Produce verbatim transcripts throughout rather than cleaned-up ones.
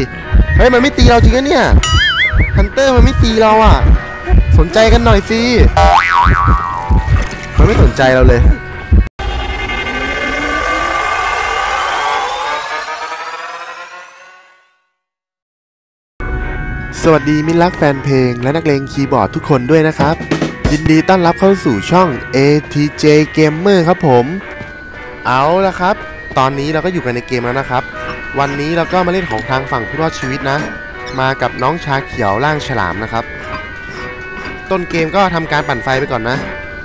ดิเฮ้ยมันไม่ตีเราจริงนะเนี่ยฮันเตอร์มันไม่ตีเราอ่ะสนใจกันหน่อยสิมันไม่สนใจเราเลยสวัสดีมิตรรักแฟนเพลงและนักเลงคีย์บอร์ดทุกคนด้วยนะครับยินดีต้อนรับเข้าสู่ช่อง เอ ที เจ Gamer ครับผมเอาละครับตอนนี้เราก็อยู่กันในเกมแล้วนะครับวันนี้เราก็มาเล่นของทางฝั่งผู้รอดชีวิตนะมากับน้องชาเขียวร่างฉลามนะครับต้นเกมก็ทำการปั่นไฟไปก่อนนะ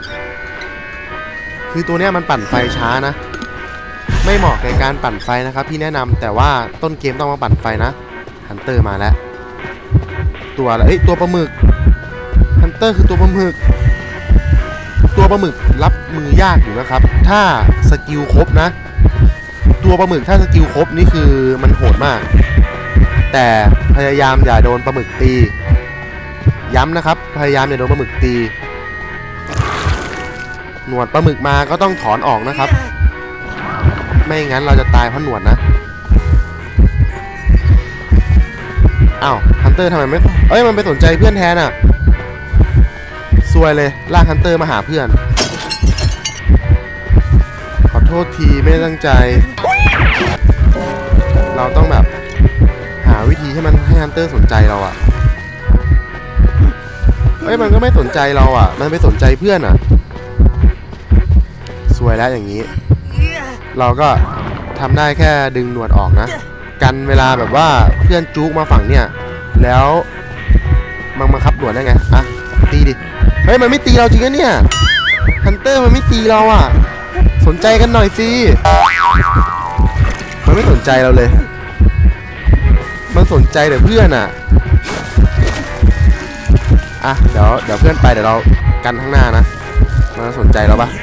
คือตัวเนี้ยมันปั่นไฟช้านะไม่เหมาะกับการปั่นไฟนะครับพี่แนะนำแต่ว่าต้นเกมต้องมาปั่นไฟนะฮันเตอร์มาแล้วตัวอะไรเอ้ยตัวปลาหมึกฮันเตอร์คือตัวปลาหมึกตัวปลาหมึกรับมือยากอยู่นะครับถ้าสกิลครบนะตัวปลาหมึกถ้าสกิลครบนี่คือมันโหดมากแต่พยายามอย่าโดนปลาหมึกตีย้ำนะครับพยายามอย่าโดนปลาหมึกตีหนวดปลาหมึกมาก็ต้องถอนออกนะครับไม่งั้นเราจะตายเพราะหนวดนะอ้าวฮันเตอร์ทำไมไม่เอ้ยมันไปสนใจเพื่อนแทนอ่ะซวยเลยลากฮันเตอร์มาหาเพื่อนขอโทษทีไม่ตั้งใจเราต้องแบบหาวิธีให้มันให้ฮันเตอร์สนใจเราอ่ะเอ้ยมันก็ไม่สนใจเราอ่ะมันไปสนใจเพื่อนอ่ะซวยแล้วอย่างนี้เราก็ทำได้แค่ดึงหนวดออกนะกันเวลาแบบว่าเพื่อนจุกมาฝั่งเนี่ยแล้วมันมาคับหนวดได้ไงอ่ะตีดิเฮ้ยมันไม่ตีเราจริงนะเนี่ยฮันเตอร์มันไม่ตีเราอ่ะสนใจกันหน่อยสิมันไม่สนใจเราเลยมันสนใจแต่เพื่อนอ่ะอ่ะเดี๋ยวเดี๋ยวเพื่อนไปเดี๋ยวเรากันข้างหน้านะมันสนใจเราปะ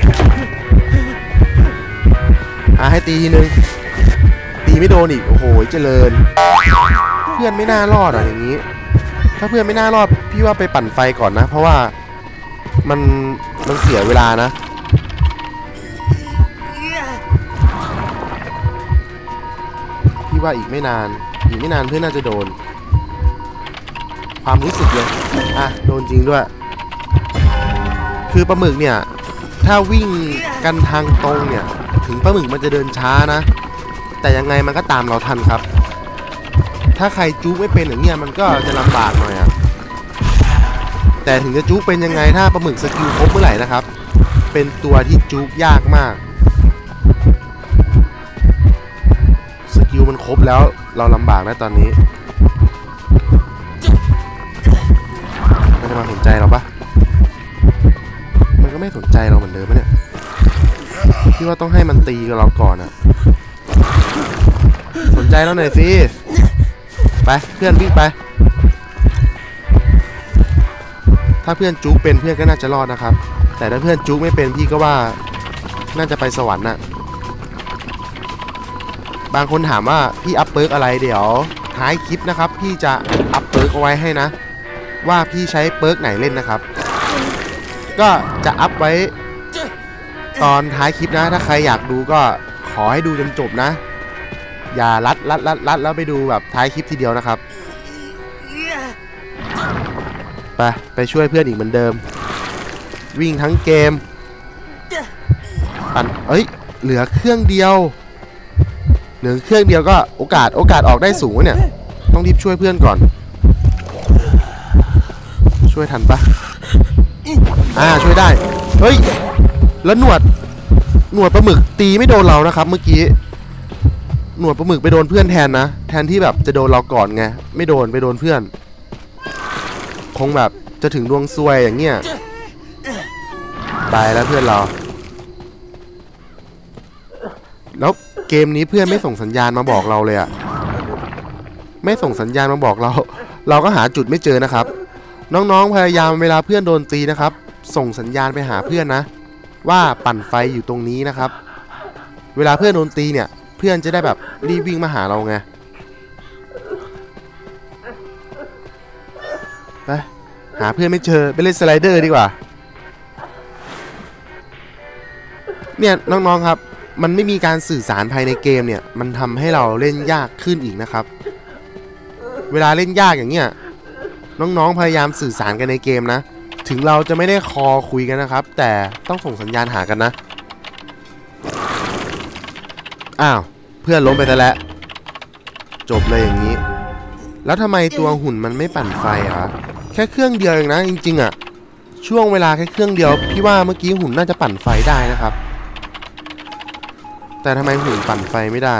อ่ะให้ตีทีนึงตีไม่โดนอีกโอ้โหเจริญเพื่อนไม่น่ารอดอ่ะอย่างนี้ถ้าเพื่อนไม่น่ารอดพี่ว่าไปปั่นไฟก่อนนะเพราะว่ามันมันเสียเวลานะพี่ว่าอีกไม่นานอีกไม่นานเพื่อนน่าจะโดนความรู้สึกเลยอ่ะโดนจริงด้วยคือปลาหมึกเนี่ยถ้าวิ่งกันทางตรงเนี่ยถึงปลาหมึกมันจะเดินช้านะแต่ยังไงมันก็ตามเราทันครับถ้าใครจุ๊กไม่เป็นอย่างเงี้ยมันก็จะลำบากหน่อยอะแต่ถึงจะจุ๊กเป็นยังไงถ้าปลาหมึกสกิลครบเมื่อไหร่นะครับเป็นตัวที่จุ๊กยากมากสกิลมันครบแล้วเราลำบากนะตอนนี้มันจะมาสนใจเราปะมันก็ไม่สนใจเราเหมือนเดิมปะเนี่ยพี่ว่าต้องให้มันตีกับเราก่อนอะสนใจแล้วหน่อยสิไปเพื่อนวิ่งไปถ้าเพื่อนจุ๊กเป็นเพื่อนก็น่าจะรอดนะครับแต่ถ้าเพื่อนจุ๊กไม่เป็นพี่ก็ว่าน่าจะไปสวรรค์น่ะบางคนถามว่าพี่อัพเปิร์กอะไรเดี๋ยวท้ายคลิปนะครับพี่จะอัพเปิร์กเอาไว้ให้นะว่าพี่ใช้เปิร์กไหนเล่นนะครับก็จะอัพไว้ตอนท้ายคลิปนะถ้าใครอยากดูก็ขอให้ดูจนจบนะอย่าลัดลัดลัดลัดแล้วไปดูแบบท้ายคลิปทีเดียวนะครับไปไปช่วยเพื่อนอีกเหมือนเดิมวิ่งทั้งเกมปั่นเอ้ยเหลือเครื่องเดียวเหลือเครื่องเดียวก็โอกาสโอกาสออกได้สูงเนี่ยต้องรีบช่วยเพื่อนก่อนช่วยทันปะอ่าช่วยได้เฮ้ยแล้วหนวดหนวดปลาหมึกตีไม่โดนเรานะครับเมื่อกี้หนวดปลาหมึกไปโดนเพื่อนแทนนะแทนที่แบบจะโดนเราก่อนไงไม่โดนไปโดนเพื่อนคงแบบจะถึงดวงซวยอย่างเงี้ยตายแล้วเพื่อนเราแล้วเกมนี้เพื่อนไม่ส่งสัญญาณมาบอกเราเลยอะไม่ส่งสัญญาณมาบอกเราเราก็หาจุดไม่เจอนะครับน้องๆพยายามเวลาเพื่อนโดนตีนะครับส่งสัญญาณไปหาเพื่อนนะว่าปั่นไฟอยู่ตรงนี้นะครับเวลาเพื่อนโดนตีเนี่ยเพื่อนจะได้แบบรีบวิ่งมาหาเราไงไปหาเพื่อนไม่เจอไปเล่นสไลเดอร์ดีกว่าเนี่ยน้องๆครับมันไม่มีการสื่อสารภายในเกมเนี่ยมันทำให้เราเล่นยากขึ้นอีกนะครับเวลาเล่นยากอย่างเงี้ยน้องๆพยายามสื่อสารกันในเกมนะถึงเราจะไม่ได้คอคุยกันนะครับแต่ต้องส่งสัญญาณหากันนะอ้าวเพื่อนล้มไปแต่แล้วจบเลยอย่างนี้แล้วทำไมตัวหุ่นมันไม่ปั่นไฟอ่ะแค่เครื่องเดียวเองนะจริงๆอ่ะช่วงเวลาแค่เครื่องเดียวพี่ว่าเมื่อกี้หุ่นน่าจะปั่นไฟได้นะครับแต่ทำไมหุ่นปั่นไฟไม่ได้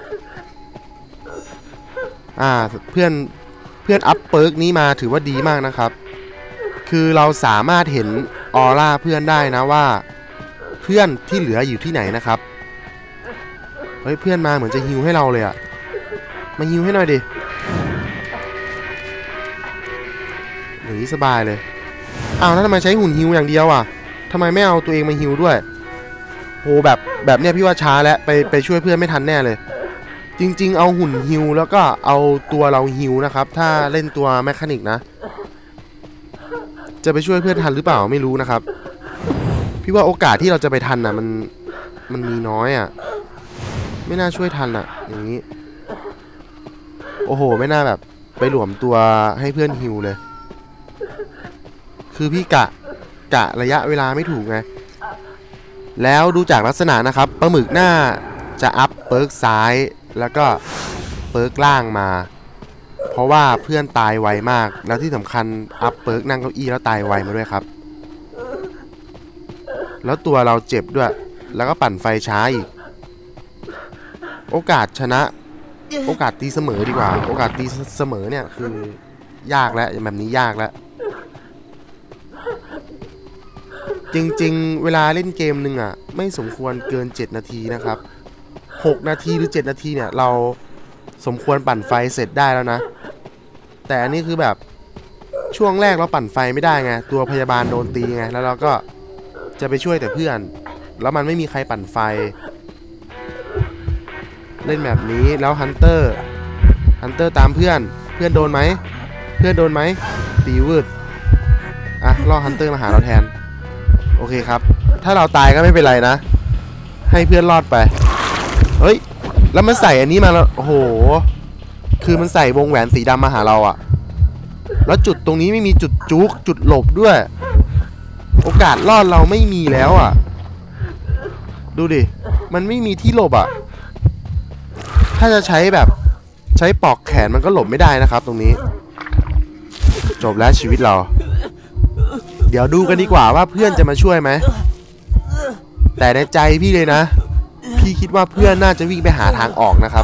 อ่าเพื่อนเพื่อนอัพเปิร์กนี้มาถือว่าดีมากนะครับคือเราสามารถเห็นออร่าเพื่อนได้นะว่าเพื่อนที่เหลืออยู่ที่ไหนนะครับเฮ้ยเพื่อนมาเหมือนจะฮิวให้เราเลยอะมาฮิวให้หน่อยดิอย่างนี้สบายเลยอ้าวแล้วทำไมใช้หุ่นฮิวอย่างเดียวอ่ะทำไมไม่เอาตัวเองมาฮิวด้วยโหแบบแบบเนี้ยพี่ว่าช้าแล้วไปไปช่วยเพื่อนไม่ทันแน่เลยจริงๆเอาหุ่นฮิวแล้วก็เอาตัวเราฮิวนะครับถ้าเล่นตัวแมคานิกนะจะไปช่วยเพื่อนทันหรือเปล่าไม่รู้นะครับพี่ว่าโอกาสที่เราจะไปทันอ่ะมันมันมีน้อยอ่ะไม่น่าช่วยทันอ่ะอย่างนี้โอ้โหไม่น่าแบบไปหลวมตัวให้เพื่อนฮิวเลยคือพี่กะกะระยะเวลาไม่ถูกไงแล้วดูจากลักษณะนะครับปลาหมึกหน้าจะอัพเปิร์กซ้ายแล้วก็เปิร์กล่างมาเพราะว่าเพื่อนตายไวมากแล้วที่สำคัญอัพเปิร์กนั่งเก้าอี้แล้วตายไวมาด้วยครับแล้วตัวเราเจ็บด้วยแล้วก็ปั่นไฟช้าอีกโอกาสชนะโอกาสตีเสมอดีกว่าโอกาสตีเสมอเนี่ยคือยากแล้วแบบนี้ยากแล้วจริงๆเวลาเล่นเกมหนึ่งอ่ะไม่สมควรเกินเจ็ดนาทีนะครับหกนาทีหรือเจ็ดนาทีเนี่ยเราสมควรปั่นไฟเสร็จได้แล้วนะแต่อันนี้คือแบบช่วงแรกเราปั่นไฟไม่ได้ไงตัวพยาบาลโดนตีไงแล้วเราก็จะไปช่วยแต่เพื่อนแล้วมันไม่มีใครปั่นไฟเล่นแบบนี้แล้วฮันเตอร์ฮันเตอร์ตามเพื่อนเพื่อนโดนไหมเพื่อนโดนไหมตีวืดอ่ะล่อฮันเตอร์มาหาเราแทนโอเคครับถ้าเราตายก็ไม่เป็นไรนะให้เพื่อนรอดไปเฮ้ยแล้วมันใส่อันนี้มาแล้วโอ้โหคือมันใส่วงแหวนสีดำมาหาเราอะแล้วจุดตรงนี้ไม่มีจุดจุกจุดหลบด้วยโอกาสรอดเราไม่มีแล้วอะดูดิมันไม่มีที่หลบอะถ้าจะใช้แบบใช้ปอกแขนมันก็หลบไม่ได้นะครับตรงนี้จบแล้วชีวิตเราเดี๋ยวดูกันดีกว่าว่าเพื่อนจะมาช่วยไหมแต่ในใจพี่เลยนะพี่คิดว่าเพื่อนน่าจะวิ่งไปหาทางออกนะครับ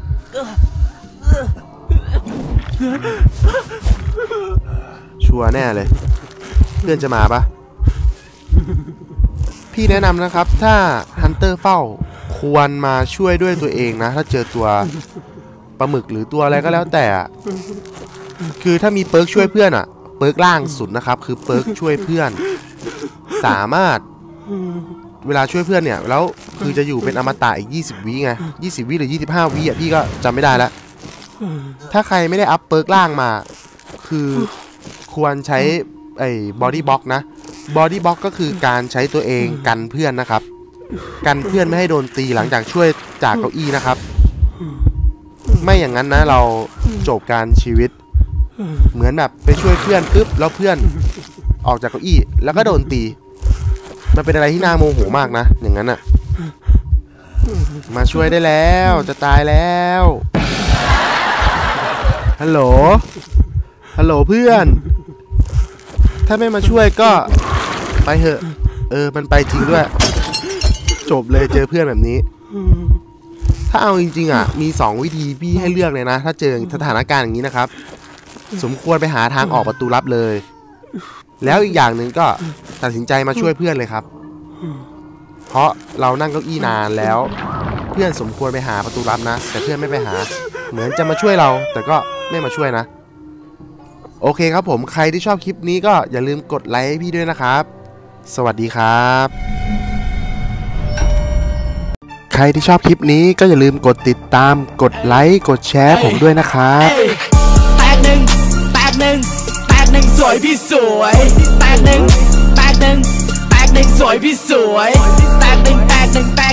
ชัวร์แน่เลยเพื่อนจะมาปะพี่แนะนำนะครับถ้าฮันเตอร์เฝ้าควรมาช่วยด้วยตัวเองนะถ้าเจอตัวปลาหมึกหรือตัวอะไรก็แล้วแต่คือถ้ามีเปิร์กช่วยเพื่อนอะเปิร์กล่างสุดนะครับคือเปิร์กช่วยเพื่อนสามารถเวลาช่วยเพื่อนเนี่ยแล้วคือจะอยู่เป็นอมตะอีกยี่สิบวิไงยี่สิบวิหรือยี่สิบห้าวิอ่ะพี่ก็จำไม่ได้แล้วถ้าใครไม่ได้อัพเปิร์กล่างมาคือควรใช้ไอ้บอดี้บล็อกนะบอดี้บล็อกก็คือการใช้ตัวเองกันเพื่อนนะครับกันเพื่อนไม่ให้โดนตีหลังจากช่วยจากเก้าอี้นะครับไม่อย่างนั้นนะเราจบการชีวิตเหมือนแบบไปช่วยเพื่อนปุ๊บแล้วเพื่อนออกจากเก้าอี้แล้วก็โดนตีมันเป็นอะไรที่น่าโมโหมากนะอย่างนั้นอ่ะมาช่วยได้แล้วจะตายแล้วฮัลโหลฮัลโหลเพื่อนถ้าไม่มาช่วยก็ไปเถอะเออมันไปจริงด้วยจบเลยเจอเพื่อนแบบนี้ถ้าเอาจริงๆอ่ะมีสองวิธีพี่ให้เลือกเลยนะถ้าเจอสถานการณ์อย่างนี้นะครับสมควรไปหาทางออกประตูลับเลยแล้วอีกอย่างหนึ่งก็ตัดสินใจมาช่วยเพื่อนเลยครับเพราะเรานั่งเก้าอี้นานแล้วเพื่อนสมควรไปหาประตูลับนะแต่เพื่อนไม่ไปหาเหมือนจะมาช่วยเราแต่ก็ไม่มาช่วยนะโอเคครับผมใครที่ชอบคลิปนี้ก็อย่าลืมกดไลค์ให้พี่ด้วยนะครับสวัสดีครับใครที่ชอบคลิปนี้ก็อย่าลืมกดติดตามกดไลค์กดแชร์ผมด้วยนะครับแตกหนึ่งแตกหนึ่งแตกหนึ่งสวยพี่สวยแตกหนึ่งแตกหนึ่งแตกหนึ่งสวยพี่สวยแตกหนึ่งแตกหนึ่งแตก